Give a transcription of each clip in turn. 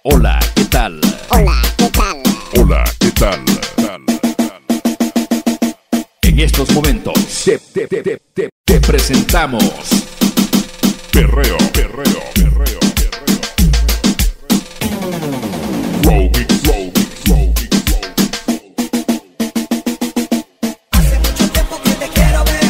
Hola, ¿qué tal? Hola, ¿qué tal? Hola, ¿qué tal? En estos momentos te presentamos Perreo. Flow Mix. Hace mucho tiempo que te quiero ver.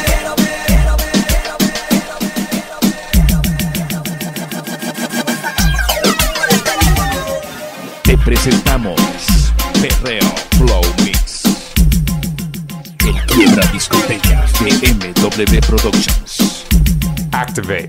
Te presentamos Perreo Flow Mix. El quiebra discotecas de MW Productions. Activate.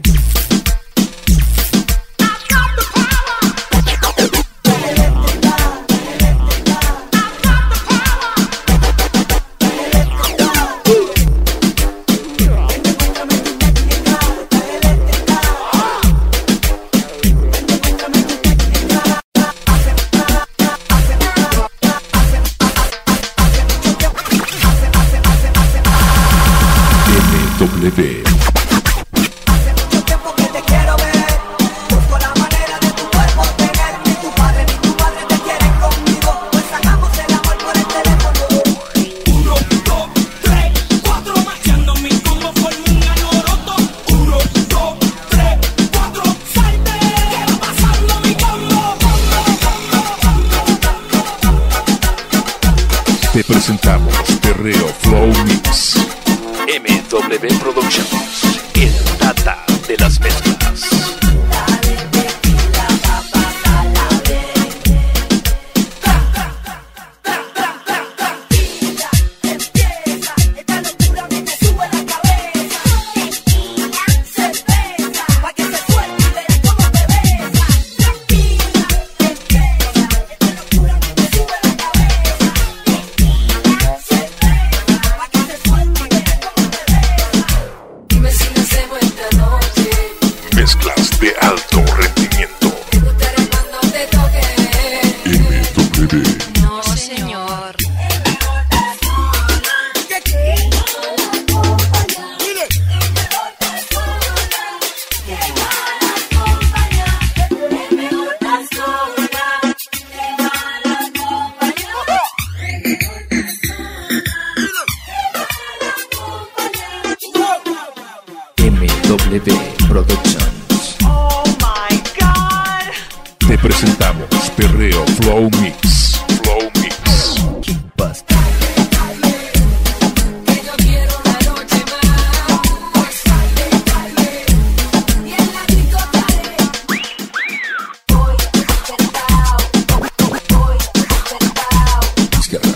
MW. Hace mucho tiempo que te quiero ver. Busco la manera de tu cuerpo tener. Ni tu padre ni tu madre te quieren conmigo. Pues hagamos el amor por el teléfono. 1, 2, 3, 4. Marchando mi combo forma un alboroto. 1, 2, 3, 4. Salte, que va pasando mi combo. Te presentamos Perreo Flow Mix. MW Productions. El tata de las mezclas. Dale tequila, va a pasar la vez. Tequila, empieza. Esta locura a mí me sube la cabeza. Tequila, cerveza, pa' que se suelte y veas cómo te besa. Tequila, empieza. Esta locura a mí me sube la cabeza. Tequila, cerveza, pa' que se suelte y veas cómo te besa. Dime si lo hacemos esta noche. Mezclas de alto rendimiento. Te gustará cuando te toque. MW. No, señor. MW Productions. Oh my God. Te presentamos Perreo Flow Mix. Flow Mix. Kickbuster. Que yo quiero una noche más. Sale, y en la discoteca. Voy despertado. Voy despertado. Izquierda.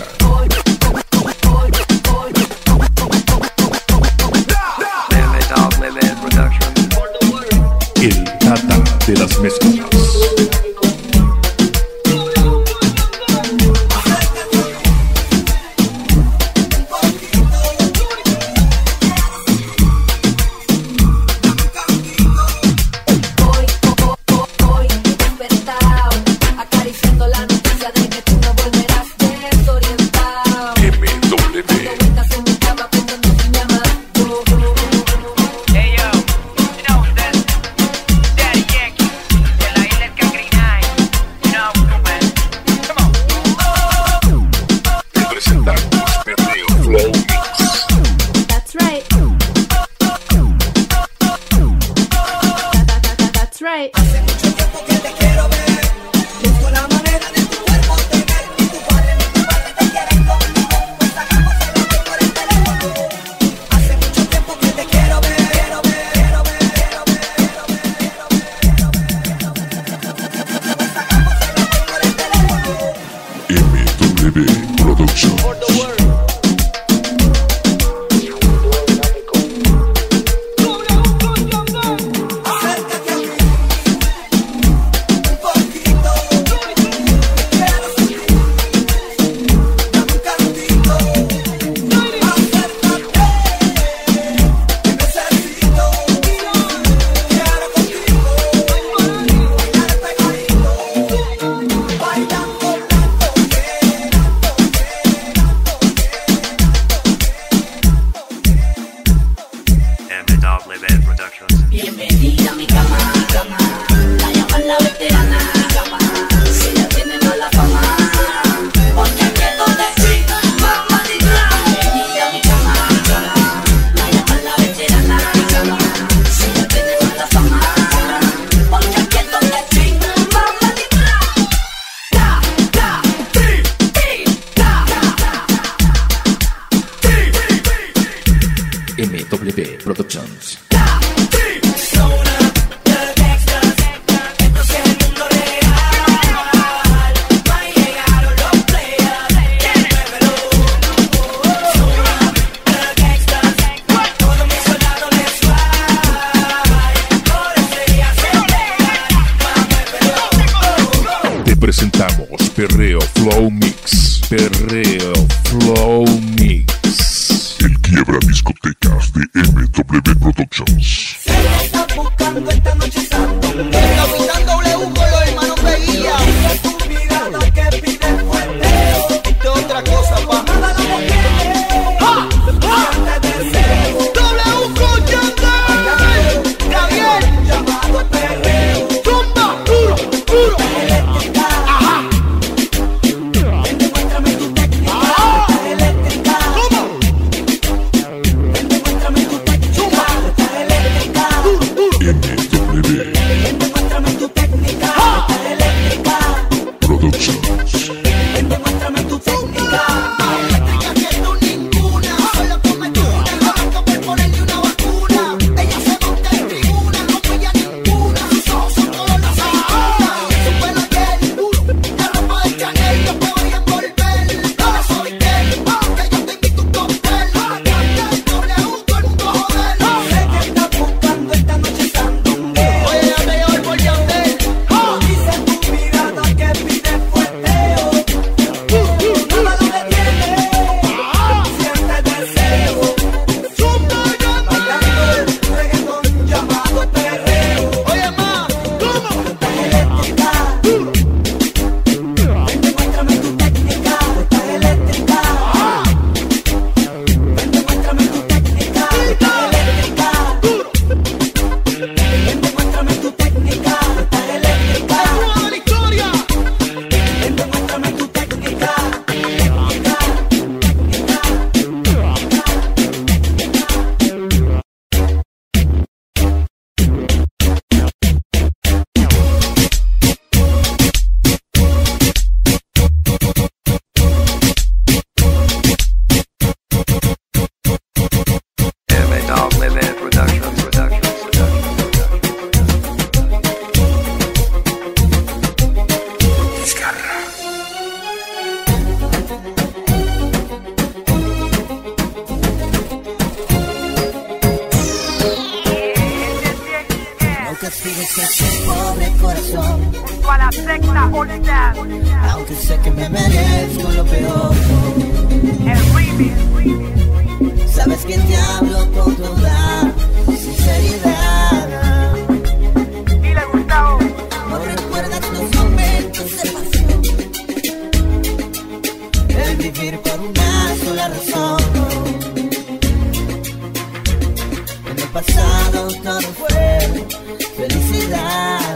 El tata de las mezclas. Voy despertado. Acariciando la noticia de que tú no volverás desorientado. MW. Estás en mi cama pensando si me amas. Hey yo, you know who's this? Daddy Yankee, de la isla del Cangrinay. You know who's moving. Come on. Te presentamos Perreo Flow Mix. That's right. That's right. Hace mucho tiempo que te quiero ver. Busco la manera de tu cuerpo tener. Ni tu padre ni tu madre te quieren conmigo. Pues hagamos el amor por el teléfono. Hace mucho tiempo que te quiero ver. MW Productions. Acércate a mí. Un poquito. Quiero sentir. Dame un cantito. Acércate. Te necesito. Quiero contigo. Bailar pegadito. Bailando tanto que Perreo Flow Mix. Perreo Flow Mix. El quiebra discotecas de MW Productions. Se me está buscando esta noche santo. El capitán W con los hermanos Veguía. Dice tu mirada que pide fuerte. Esto es otra cosa, pa. Nada lo quiere. ¡Ja! ¡Ja! Te deseo. W con Yandel. Gabriel. Llamado perreo. Zumba. Duro, duro. Eléctrica. Ajá. Demuéstrame tu técnica. Estás eléctrica. ¿Cómo? Demuéstrame tu técnica. Estás eléctrica. MW Demuéstrame tu técnica. Estás eléctrica. Productions. Demuéstrame tu técnica. Eléctrica que tú ninguna. Solo come tú una. No me ponerle una vacuna. Ella se monta en tribuna. No pilla ninguna. Sus ojos son color de aceituna. Su pelo gel duro. La ropa de Chanel. Yo te voy a envolver. Ahora soy gel. Que yo te invito un cóctel. W, todo el mundo joder. Sé que estás buscando esta noche sandungueo. Oye, ya te llevo el Yandel. Dice tu mirada que pide fuerteo. Nada lo detiene. Siente deseo. Bailando el reggaetón llamado perreo. Oye, ma, ¿cómo? Estás eléctrica. Demuéstrame tu técnica. Estás eléctrica. Demuéstrame tu técnica. Estás eléctrica. Demuéstrame tu técnica. Estás eléctrica. ¡Nueva victoria! Demuéstrame tu técnica. MW Productions. No castigues a ese pobre corazón, Junto a la secta All-Star, aunque sé que me merezco lo peor. el remix. Sabes que te hablo con toda sinceridad. Dile Gustavo, No recuerdas los momentos de pasión, el vivir por una sola razón. En el pasado todo fue felicidad.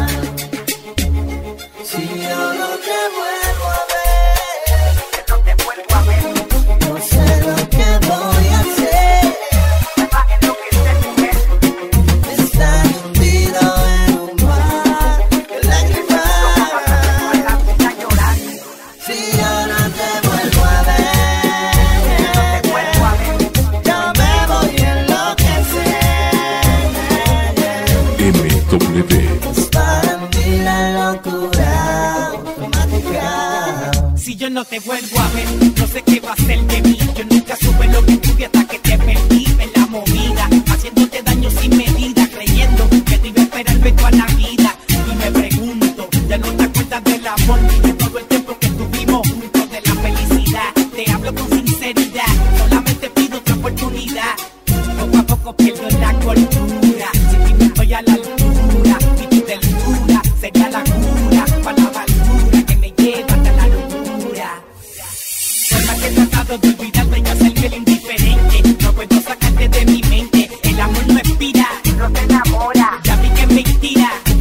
Si yo no te vuelvo a ver, no te vuelvo a ver. no sé lo que voy a hacer. Me va a enloquecer, mujer. Estar hundido en un mar de lágrimas. A llorar, Si yo no te vuelvo a ver, te vuelvo a ver. yo me voy a enloquecer. MW Es para mí la locura automática. Si yo no te vuelvo a ver, no sé qué va a ser de mí. Yo nunca supe lo que tuve hasta que te perdí en la movida, haciéndote daño sin medida, creyendo que te iba a esperar ver toda la vida. Y me pregunto, ya no te acuerdas del amor ni de todo el tiempo que tuvimos juntos, de la felicidad. Te hablo con sinceridad, solamente pido otra oportunidad. Poco a poco pierdo la cordura, si ti no estoy a la altura, y tu ternura sería la cura para la amargura que me lleva hasta la locura. Por más que he tratado de olvidarte y hacerme el indiferente, no puedo sacarte de mi mente. El amor no expira, No te enamora. ya vi que es mentira.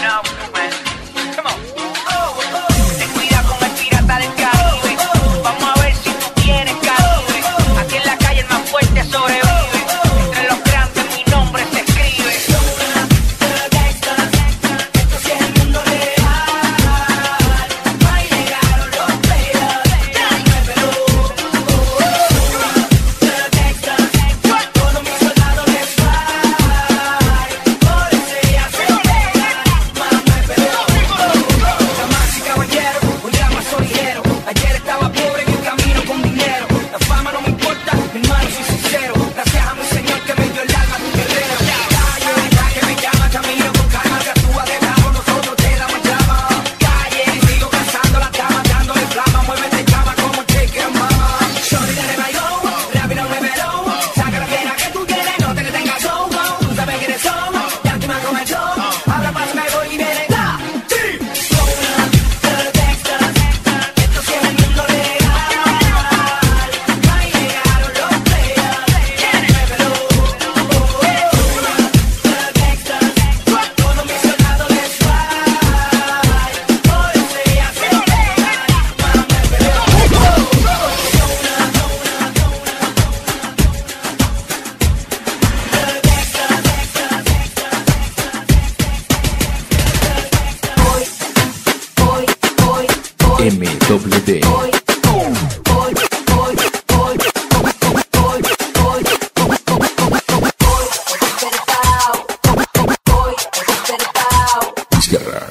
know, man. Come on. Ten cuidado con el pirata del Caribe. Vamos a ver si tú tienes calibre. Aquí en la calle el más fuerte sobrevive. Entre los grandes mi nombre se escribe. Esto sí es el mundo real. Ahí llegaron los players. Dime, pero todos mis soldados les fly. Por eso ya se pegan. Mame, pero damas y caballeros, un drama solidero. Ayer estaba pobre en el camino con dinero. La fama no me importa, mi hermano, soy sincero. Gracias a mi Señor que me dio el alma de un guerrero. Calle, la que me llama, camino con calma, que actúa de bravo, nosotros te damos llama. Calle, sigo cazando la dama, dándole flama, muévete llama como Jake and Mama. Shorty de bailó, rápido muévelo. Saca la piedra que tú quieres, no te detengas, solo. Tú sabes quiénes somos, ya tú me has comenzó. Ahora paso, me voy y viene la esto sí es el mundo real. Ahí llegaron los players. Dime, pero todos mis soldados les fly. Por eso ya se pegan. Mame, pero MW. Desgarrar.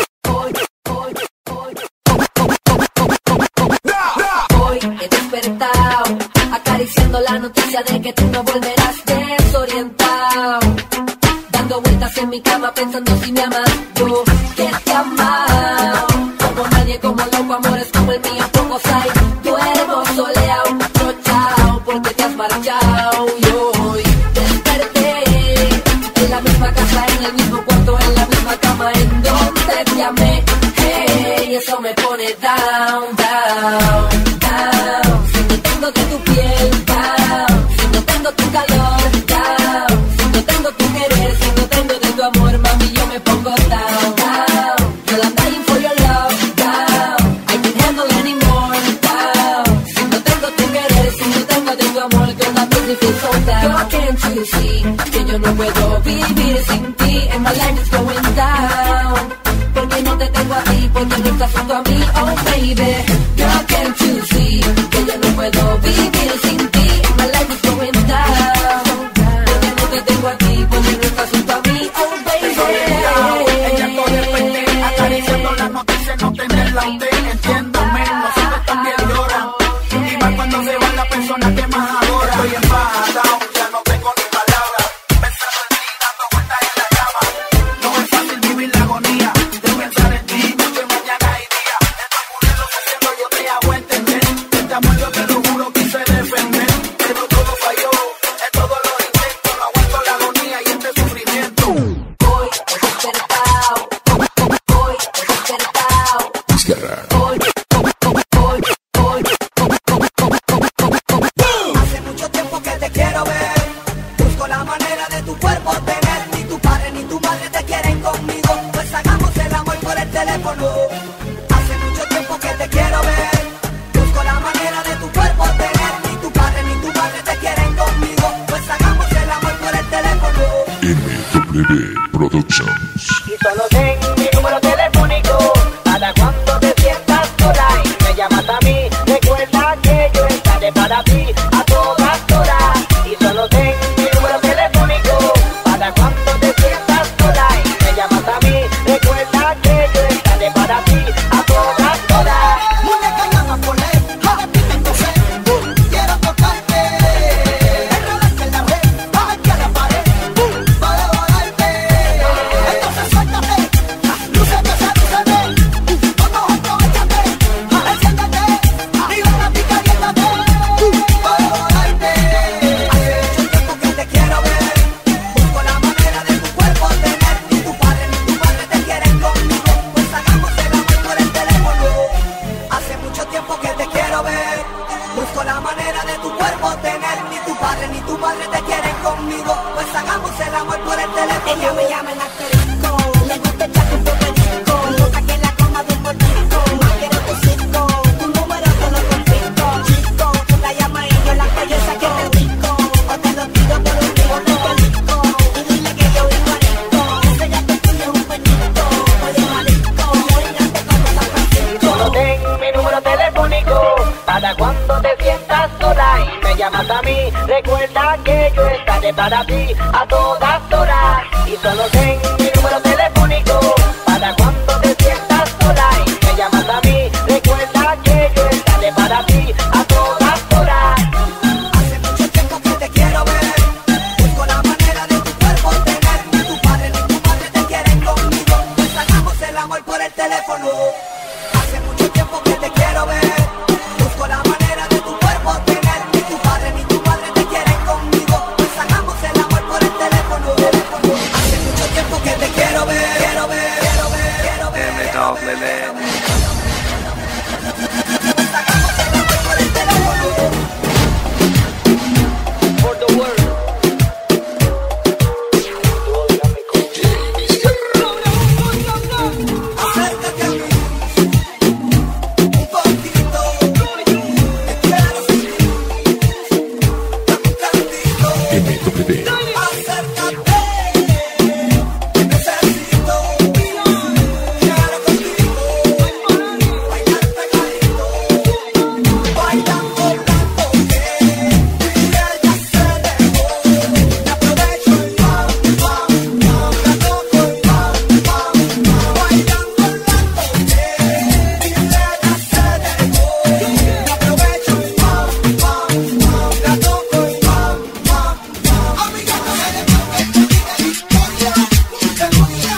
Hoy he despertado, acariciando la noticia de que tú no volverás desorientado. Dando vueltas en mi cama pensando si me amas, yo que te amado. Como nadie, como loco, amores como el mío, pocos hay. Duermo soleado, trochao, porque te has marchado. Y hoy desperté en la misma casa, en el mismo cuarto, en la misma cama, en donde te amé. Hey, eso me pone down, down, down. Si no tengo de tu piel, down. Si no tengo tu calor, down. Si no tengo tu querer, si no tengo de tu amor, mami, yo me pongo down, down. Girl, I'm dying for your love, down. I can't handle anymore, down. Si no tengo tu querer, si no tengo de tu amor, girl, that makes me feel so down. Girl, can't you see que yo no puedo vivir sin ti? And my life is going down. Porque no te tengo a ti, porque no estás junto a mí, oh baby. Girl, can't you see que yo no puedo vivir sin ti? My life is going down. Porque no te tengo a ti, porque no estás junto a mí, oh baby. ella todo depende, acariciando las noticias, no tenerla usted, entiéndome, nosotros también lloran. Y más cuando se va la persona que más adora. Estoy enfadado, ya no tengo ni palabras, pensando en ti, dando vueltas en la cama. No es fácil vivir la agonía de pensar en ti, noche, mañana y día. Estás muriendo, haciendo yo te hago entender. Este amor yo te lo juro, quise defender, pero todo falló, en todos los intentos, no aguanto la agonía y este sufrimiento. Hoy he despertado, hoy he despertado. Desgarrar. Hace mucho tiempo que te quiero ver. Busco la manera de tu cuerpo tener. Ni tu padre ni tu madre te quieren conmigo. Pues hagamos el amor por el teléfono. Hace mucho tiempo que te quiero ver. Busco la manera de tu cuerpo tener. Ni tu padre ni tu madre te quieren conmigo. Pues hagamos el amor por el teléfono. MW Productions. Y solo ten mi número telefónico para cuando te sientas sola y me llamas a mí. Recuerda que yo estaré para ti a todas horas. Y solo ten mi número telefónico para cuando te sientas sola y me llamas a mí. Recuerda que yo estaré para ti a todas horas. Muñeca llama por él. A ti tengo sed. Quiero tocarte. Enredarte en la red. Aquí a la pared. Para volarte. Entonces suéltate. para ti a todas horas. Y solo ten mi número telefónico para cuando te sientas sola y me llamas a mí. Recuerda que yo estaré para ti a todas horas. Hace mucho tiempo que te quiero ver. Busco la manera de tu cuerpo tener. Ni tu padre ni tu madre te quieren conmigo. Pues hagamos el amor por el teléfono. Hace mucho tiempo que te quiero ver. Busco la manera de tu cuerpo tener. Ni tu padre ni tu madre te quieren conmigo. Pues hagamos el amor por el teléfono. Hace mucho tiempo que te quiero ver. Quiero ver, quiero ver, quiero ver. Pues hagamos el amor por el teléfono. For the world. Acércate a mí un poquito, te quiero sentir, dame un cantito. MW. Acércate, te necesito, quiero contigo, bailar pegadito, bailando blanco que ella se dejó, me aprovecho y la toco y bailando blanco que ella se dejó, me aprovecho y la toco y amiga, no me dejes que diga la historia, que moría,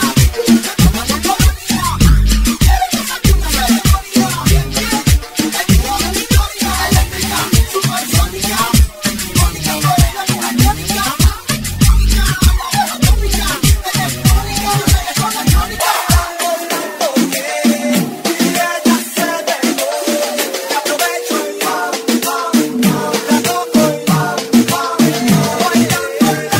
quiero que saque una memoria, bien, el hijo de Victoria, eléctrica, supersónica, Mónica Morena, electrónica, Mónica, atómica, electrónica, electrónica, que ella se dejó, me aprovecho y la toco y bailando blanco que ella se dejó, me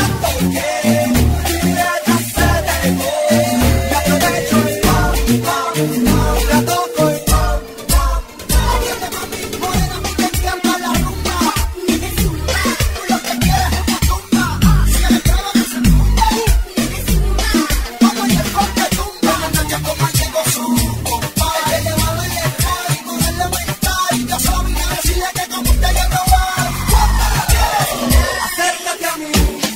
aprovecho y la toco y Atiende mami, morena, a mí me encanta la rumba. Tú lo que quieres es tumba. Si electrodo que se tumba. Vamos y el corte tumba. La noche como llegó su compadre. Hay que llevarlo y entrar y ponerle mental. Yo soy mi decirle que como usted ya no va. Acércate a mí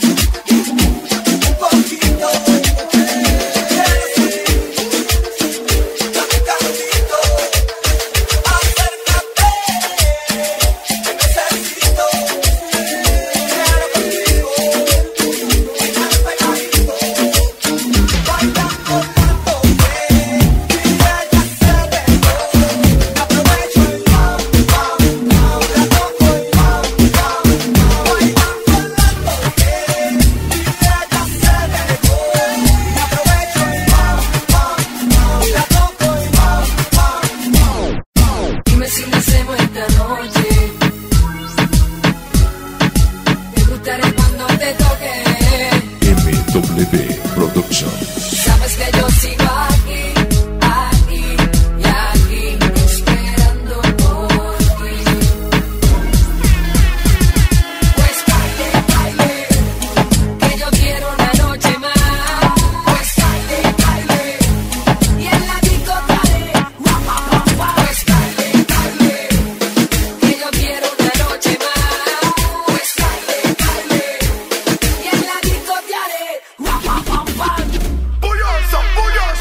un poquito. Quiero sentir, dame un cantito. Acércate, te necesito, quiero contigo, bailar pegadito, bailando blanco que ella se dejó, me aprovecho y la toco y bailando blanco que ella se dejó, me aprovecho y la toco y Dime si lo hacemos esta noche. Te gustaré cuando te toque. MW Productions. Sabes que yo sigo aquí, aquí y aquí, esperando por ti. Pues baile, baile, que yo quiero una noche más. Pues baile, baile, y en la disco dale. Pues baile, baile, que yo quiero una noche más. Pues baile, baile, y en la disco te haré. Bullosa, bullosa.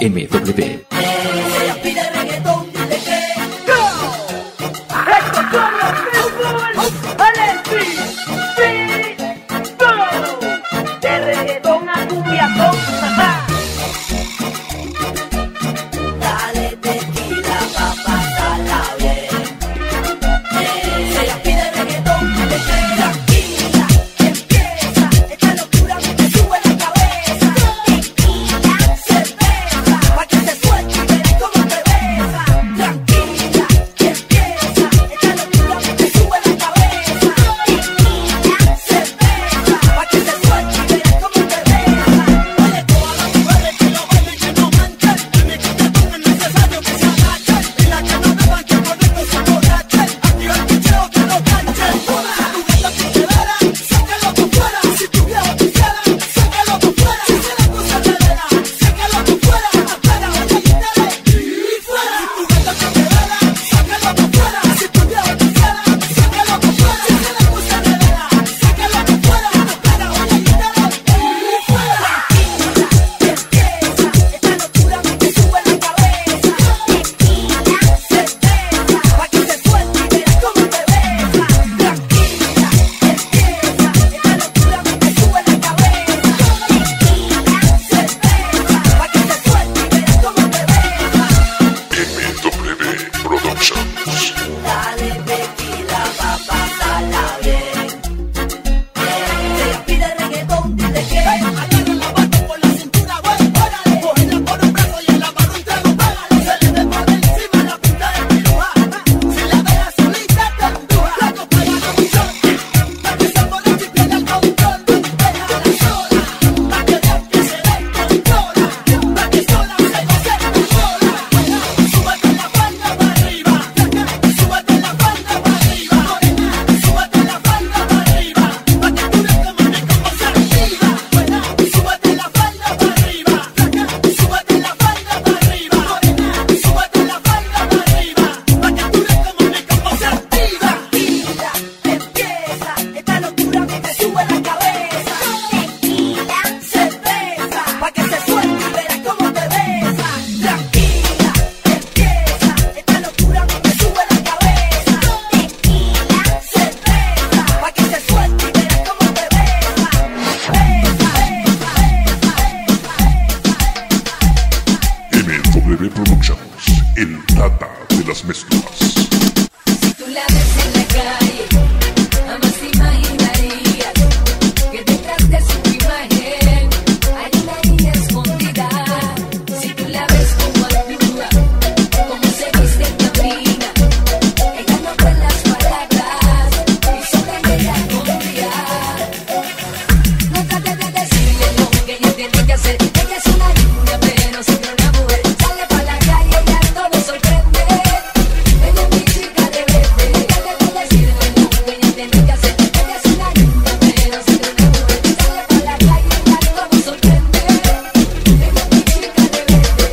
MW. Ella pide reggaetón, dile que Estos son los Pitbull, de reggaetón a cumbiatón, ajá. dale tequila pa' pasarla bien. Ella pide reggaetón, dile que tranquila, empieza esta locura que sube la cabeza. Tequila, cerveza, pa' que se suelte y verás cómo te besa. Tranquila, empieza esta locura que sube la cabeza. Tequila, cerveza, pa' que se suelte y verás cómo te besa. Oye, todas las mujeres que lo bailen que no manchen, en mi coquetón es necesario que se agachen, y las que no beban que con esto se emborrachen. Activa el picheo que no canchen. Toda la jugueta pichelera, sácalo por fuera. Si tu viejo quisiera, sácalo por fuera. Si se la cosa de arena, sácalo por fuera. Espera, oye, y dale, y fuera. Si tu gata pichelera, sácalo por fuera. Si tu viejo quisiera, sácalo por fuera. Si se la cosa de arena, sácalo por fuera. Espera, oye, y dale, y fuera. Empieza esta locura que sube la cabeza. Tequila, cerveza, pa' que se suelte y verás cómo te besa. Tranquila, empieza esta locura que sube la cabeza. Tequila, cerveza, pa' que se suelte y verás cómo te besa. MW Productions. Dale tequila pa' pasarla bien. Ella pide reggaetón, dile que agarra la vaca por la cintura, güey, órale. Cógela por un brazo y en la mano un trago, pégale. Se le ve por encima la punta de piruja. Si la dejas solita te empuja. Loco, pégale un shot, pa' que se emborrache y pierda el control. Déjala sola, pa' que veas que se descontrola. Pa' que sola se goce tu sola. Súbete la falda para arriba, súbete la falda para arriba, súbete la falda para arriba, pa' que tú veas que mami como se activa. Súbete la falda para arriba, súbete la falda para arriba, súbete la falda para arriba, pa' que tú veas que mami como se activa. Empieza esta locura que te sube la cabeza. Tequila, cerveza, pa' que se suelte y verás cómo te besa. Tranquila, empieza esta locura que te sube la cabeza. Tequila, cerveza, pa' que se suelte y verás cómo te besa. MW Productions. El Tata de las mezclas. Si tú la ves en la calle, jamás te imaginarías que detrás de su imagen hay una niña escondida. Si tú la ves como actúa, como se viste y camina, ella no cree las palabras y sobre ella confía. No trates de decirle lo que ella tiene que hacer. Ella es una niña pero siempre una mujer. Sale para la calle y a todos sorprende. Ella es mi chica de verde. No trates de decirle lo que ella tiene que hacer. Ella es una niña pero siempre una mujer. Sale para la calle y a todos sorprende. Ella es mi chica de verde.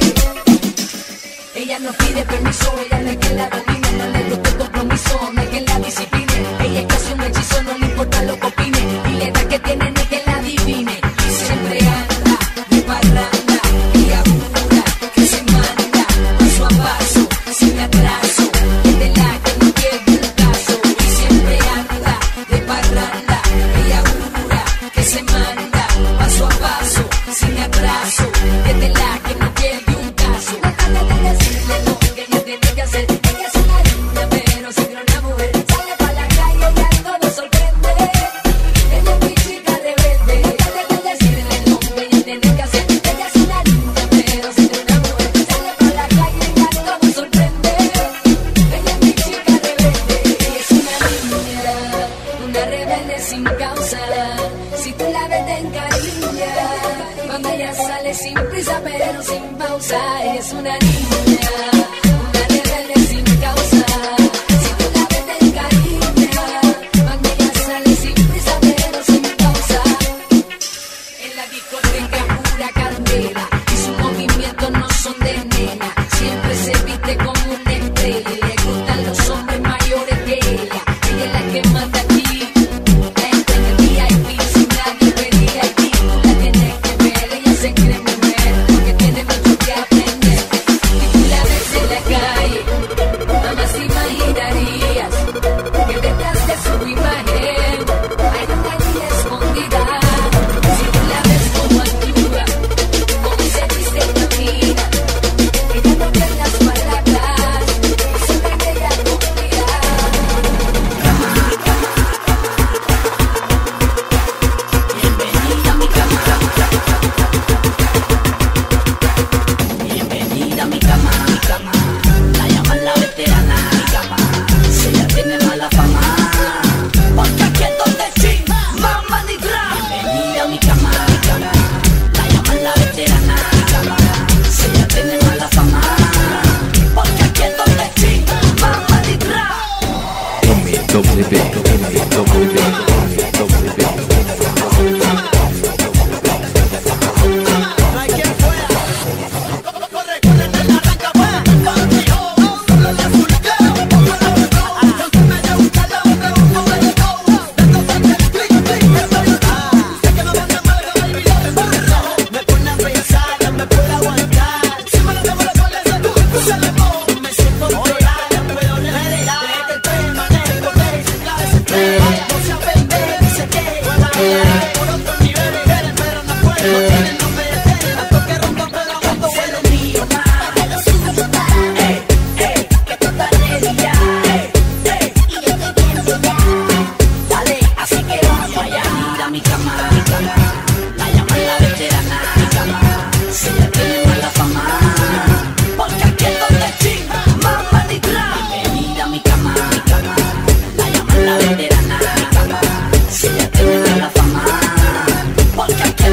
Ella no pide permiso, ella no es que la domine, no le gusta el compromiso, no es que la discipline. Ella es casi un hechizo, no le importa lo que opine, y la edad que tiene no es que la adivine. Y siempre anda de parranda y apura, que se manda paso a paso, sin atraso, es de la que no pierde el caso. Y siempre anda de parranda y apura, que se manda paso a paso, sin atraso, es de la que no pierde un caso. No trates de decirle lo que ella tiene que hacer. Ella es una niña pero siempre una mujer. Sale para la calle y a todos sorprende. Ella es mi chica de verde. No trates de decirle lo que ella tiene que hacer. Ella es una niña pero siempre una mujer. Sale para la calle y a todos sorprende. Ella es mi chica de verde. Ella es una niña, una rebelde sin causa. Si tú la ves te encariña. Cuando ella sale sin prisa pero sin pausa. Ella es una niña, una rebelde sin causa. Si tú la ves te encariña. Cuando ella sale sin prisa pero sin pausa. En la discoteca pura candela y sus movimientos no son de nena. Siempre se viste como una estrella y le gustan los hombres mayores que ella. Ella es la que manda aquí. La entra en el VIP sin nadie pedir aquí. La tienes que ver, ella se cree mujer porque tiene mucho que aprender.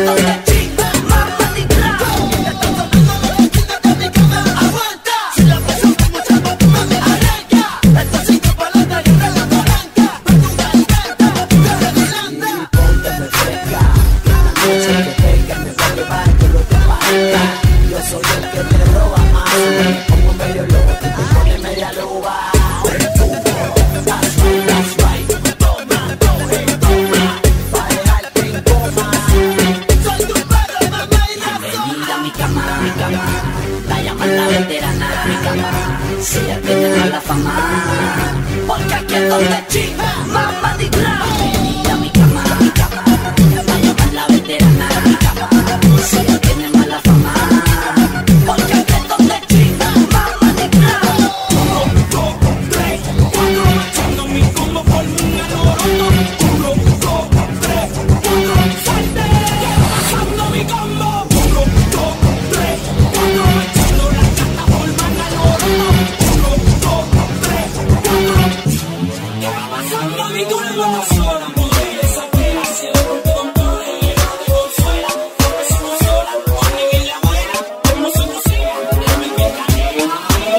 donde chinga, mamá ni tra. Están sonando los vecinos de mi cama. Aguanta, si la presión es mucha, mami arranca. Estos 5 palatas y una la palanca. Tortuga encanta, de Redilanda. Pónteme fresca, la noche que venga me va a llevar que lo te parezca. Yo soy el que te roba más. Me pongo medio loco, tú te pones media loba. That's right. Toma, pa' dejarte en coma. Soy tu perro, mamá y nazo. Bienvenida a mi cama, la llaman la veterana, mi cama. Si ella tiene mala fama, Porque aquí es donde chinga, mamá ni tra. bienvenida a mi cama, la llaman la veterana, mi cama. Si ella tiene mala fama, Porque aquí es donde chinga, mamá ni tra. 1, 2, 3, 4, echando mi combo por un alboroto. 1, 2, 3, 4, salte, que va pasando mi combo. 1, 2, 3, 4, echando la gata forman alboroto. 1, 2, 3, 4, que va pasando mi combo. Sola, mujer, esa pera, se rompe con todo y llena de bolsuela. Empezamos sola, con en la buena, como se cocina, déjame que canela.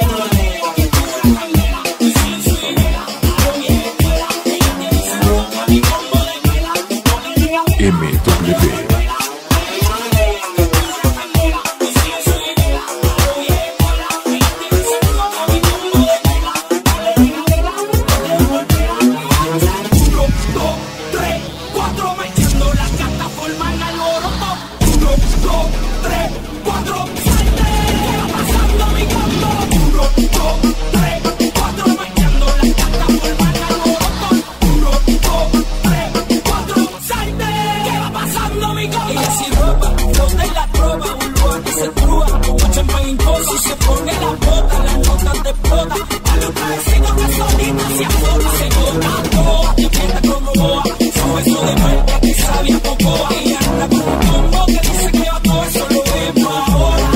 MW. Se pone la bota, las notas te explota. A los cabecitos que solita se azota, se gota toa, te fiesta como boa. Su beso de muerte que sabe a cocoa. Y anda con un combo que dice que va todo eso lo vemos ahora.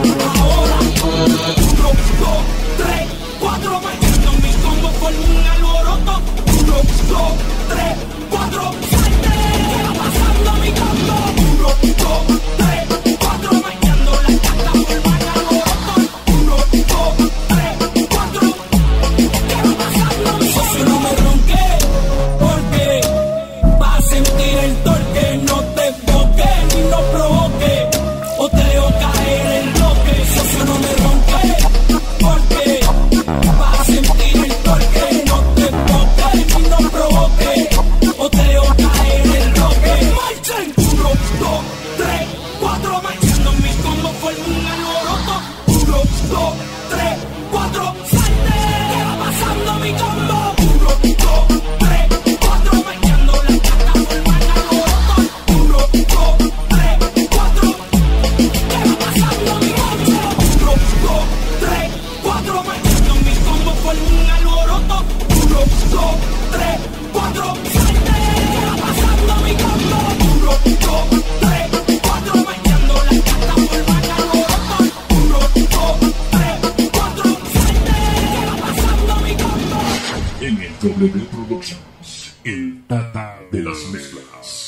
1, 2, 3, 4, marchando mi combo por un alboroto. 1, 2, 3, 4, salte, que va pasando mi combo. 1, 2, 3, 4, marchando la gata forman alboroto. 1, 2, 3, 4, que va pasando mi socio, no me ronque, porque va a sentir el torque. No te boque ni no provoque, o te dejo caer el bloque. Socio, no me ronque, porque va a sentir el torque. No te boque ni no provoque, o te dejo caer el bloque. Marchen, 1, 2, 3, 4, marchando mi combo por un alboroto. 1, 2, 3, 4, salte, que va pasando mi combo. 1, 2, 3, 4, marchando la gata forman alboroto. 1, 2, 3, 4, que va pasando mi combo. 1, 2, 3, 4, marchando mi combo por un alboroto. 1, 2, 3, 4, salte, que va pasando mi combo. 1, 2, 3, 4, marchando la gata forman alboroto. 1, 2, 3, 4, salte, que va pasando mi combo. MW Productions, el tata de las mezclas.